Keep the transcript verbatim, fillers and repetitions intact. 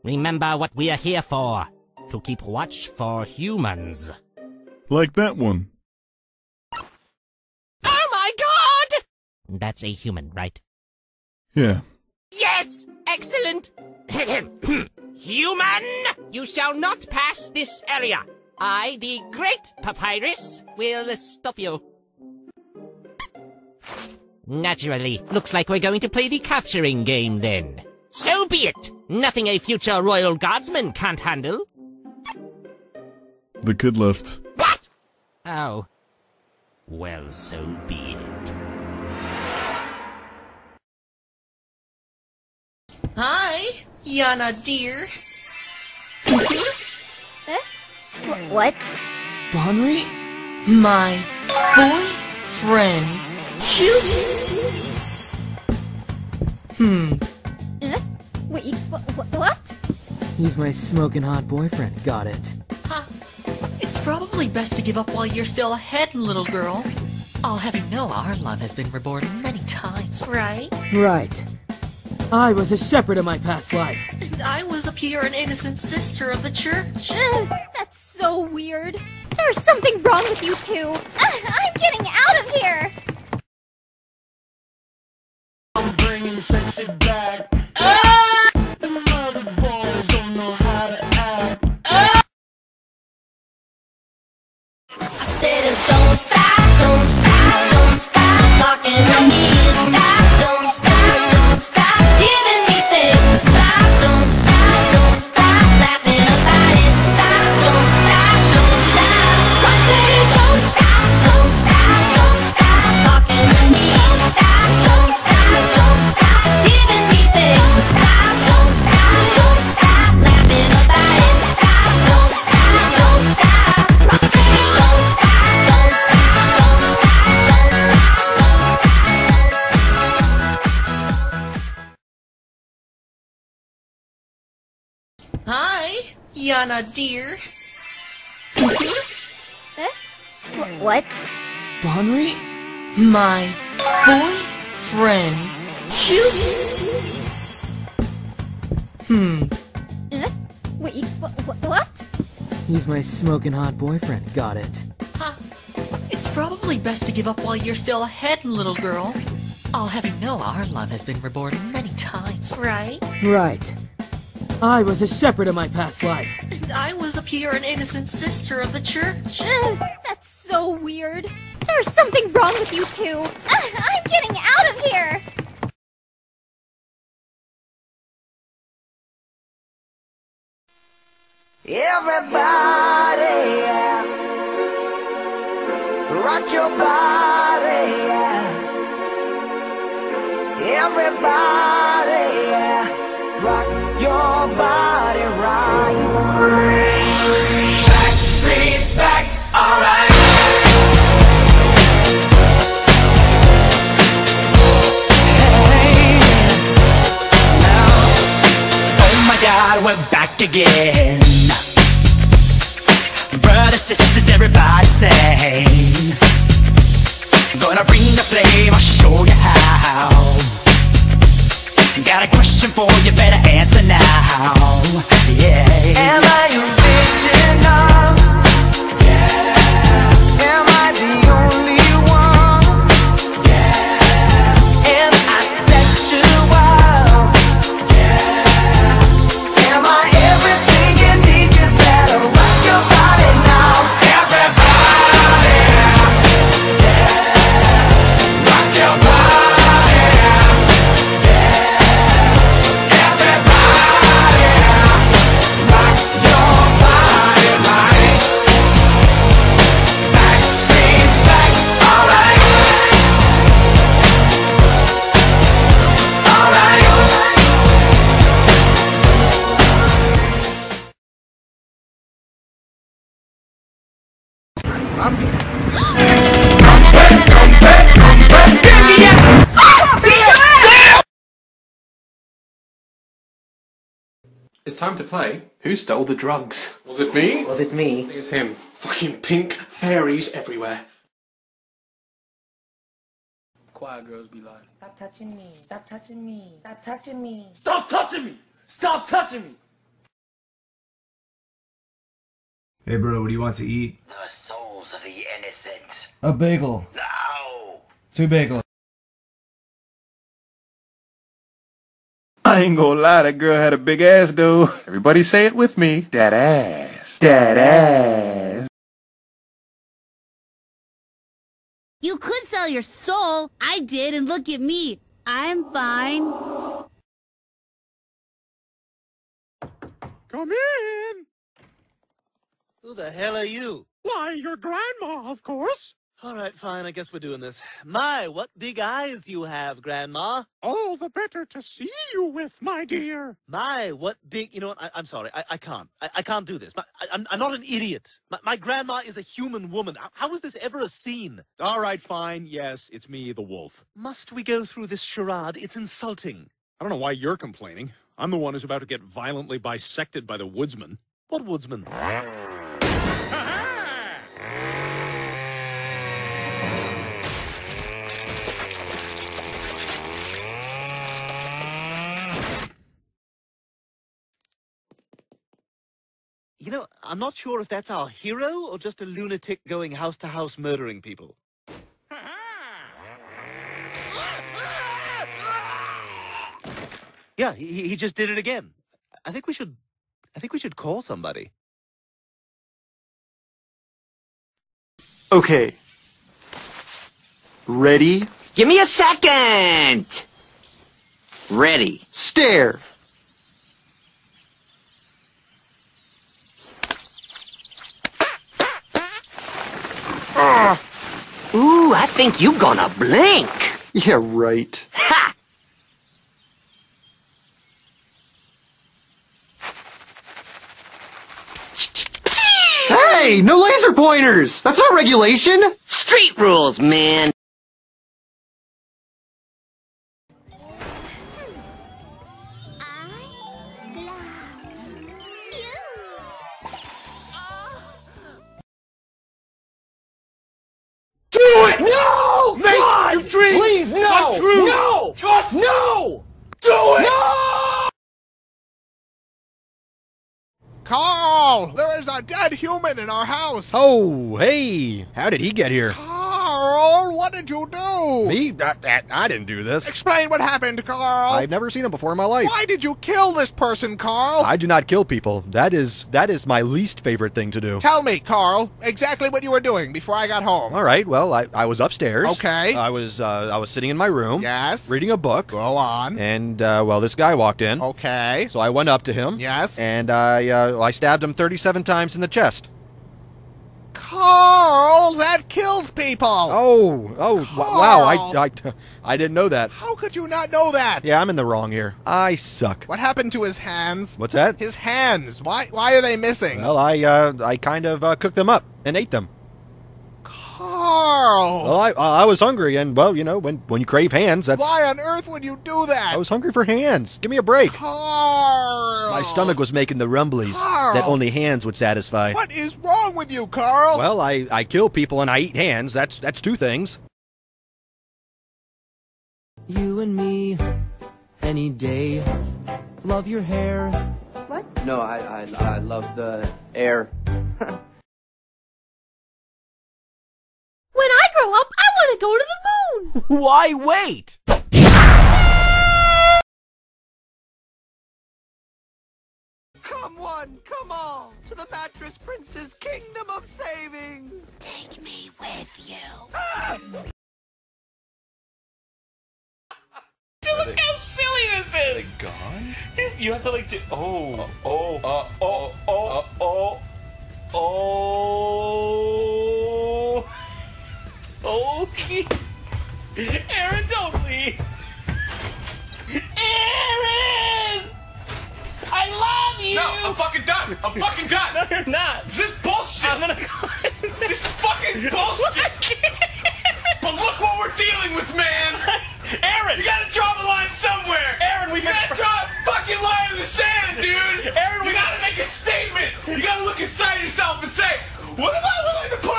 Remember what we are here for. To keep watch for humans. Like that one. Oh my god! That's a human, right? Yeah. Yes! Excellent! Human! You shall not pass this area. I, the Great Papyrus, will stop you. Naturally. Looks like we're going to play the capturing game then. So be it! Nothing a future royal guardsman can't handle. The kid left. What? Oh. Well, so be it. Hi, Yana dear. Eh? Wh- what? Bonry? My boyfriend. Hmm. Eh? Wait, wh- wh- what? He's my smoking hot boyfriend, got it. Huh. It's probably best to give up while you're still ahead, little girl. I'll have you know our love has been reborn many times, right? Right. I was a shepherd in my past life. And I was a pure and innocent sister of the church. Ugh, that's so weird. There's something wrong with you two. Ugh, I'm getting out of here. I'm bringing sexy back. Ah! The mother boys don't know how to act. Ah! I said it, don't stop, don't stop, don't stop talking to me. Stop, don't stop, don't stop giving me things. Stop, don't stop, don't stop laughing about it. Stop, don't stop, don't stop. I said it, don't stop, don't stop, don't stop talking to me. Stop, don't stop, don't stop giving me things. Stop, don't stop, don't stop laughing about it. Stop, don't stop, don't stop. I said it, don't stop, don't stop, don't stop, don't stop, don't stop. Hi, Yana dear. Eh? Wh- what? Bonry? My boyfriend. Hmm. Eh? Wait, wh- wh- what? He's my smoking hot boyfriend, got it. Huh. It's probably best to give up while you're still ahead, little girl. I'll have you know our love has been reborn many times, right? Right. I was a shepherd in my past life. And I was a pure and innocent sister of the church. Ugh, that's so weird. There's something wrong with you two. Ugh, I'm getting out of here. Everybody, yeah. Rock your body, yeah. Everybody, yeah. Rock your body right. Back streets back, alright. Hey, now, oh my God, we're back again. Brothers, sisters, everybody sing. Gonna bring the flame, I'll show you how. Got a question for you, better answer now. Yeah. Am I original? Yeah. Am I the only one? Yeah. Am I sexual? Yeah. Am I everything you need? You better rock your body now. Everybody, yeah. Rock your body, yeah. Everybody, rock your body right. Backstreet's back, alright. Alright. It's time to play. Who stole the drugs? Was it me? Was it me? I think it's him. Fucking pink fairies everywhere. Quiet girls be like, Stop touching me. Stop touching me. Stop touching me. stop touching me! Stop touching me! Hey bro, what do you want to eat? The souls of the innocent. A bagel. No! Two bagels. I ain't gonna lie, that girl had a big ass, though. Everybody say it with me. That ass. That ass. You could sell your soul. I did, and look at me. I'm fine. Come in. Who the hell are you? Why, your grandma, of course. All right, fine. I guess we're doing this. My, what big eyes you have, Grandma. All the better to see you with, my dear. My, what big... You know what? I, I'm sorry. I, I can't. I, I can't do this. My, I, I'm, I'm not an idiot. My, my grandma is a human woman. How, how is this ever a scene? All right, fine. Yes, it's me, the wolf. Must we go through this charade? It's insulting. I don't know why you're complaining. I'm the one who's about to get violently bisected by the woodsman. What woodsman? You know, I'm not sure if that's our hero or just a lunatic going house to house murdering people. Yeah, he, he just did it again. I think we should, I think we should call somebody. Okay. Ready? Give me a second! Ready. Stare! Uh. Ooh, I think you gonna blink. Yeah, right. Ha! Hey, no laser pointers! That's not regulation! Street rules, man. Do it! No! Make God! your dreams Please, no! come true! No! Just No! do it! No! Carl! There is a dead human in our house! Oh, hey! How did he get here? Carl, what did you do? Me? That, that, I didn't do this. Explain what happened, Carl! I've never seen him before in my life. Why did you kill this person, Carl? I do not kill people. That is that is my least favorite thing to do. Tell me, Carl, exactly what you were doing before I got home. All right, well, I, I was upstairs. Okay. I was uh, I was sitting in my room. Yes. Reading a book. Go on. And, uh, well, this guy walked in. Okay. So I went up to him. Yes. And I, uh, I stabbed him thirty-seven times in the chest. Carl, that kills people! Oh, oh, Carl. wow, I, I, I didn't know that. How could you not know that? Yeah, I'm in the wrong here. I suck. What happened to his hands? What's that? His hands. Why Why are they missing? Well, I, uh, I kind of uh, cooked them up and ate them. Carl! Well, I, I was hungry, and, well, you know, when, when you crave hands, that's... Why on earth would you do that? I was hungry for hands. Give me a break. Carl! My stomach was making the rumblies Carl! that only hands would satisfy. What is wrong with you, Carl? Well, I, I kill people and I eat hands. That's, that's two things. You and me, any day. Love your hair. What? No, I, I, I love the air. When I grow up, I want to go to the moon! Why wait? Come one, come all, to the Mattress Prince's kingdom of savings! Take me with you. Ah! Look how silly this is! Are they gone? You have to like do. Oh, oh, Uh, oh, oh, oh, oh. Okay. Aaron, don't leave. Aaron! I love you! No, I'm fucking done! I'm fucking done! No, you're not. This is bullshit! I'm gonna go. This is fucking bullshit! But look what we're dealing with, man! Aaron! You gotta draw the line somewhere! Aaron, we You gotta draw a fucking line in the sand, dude! Aaron, you we gotta make a statement! You gotta look inside yourself and say, what am I willing to put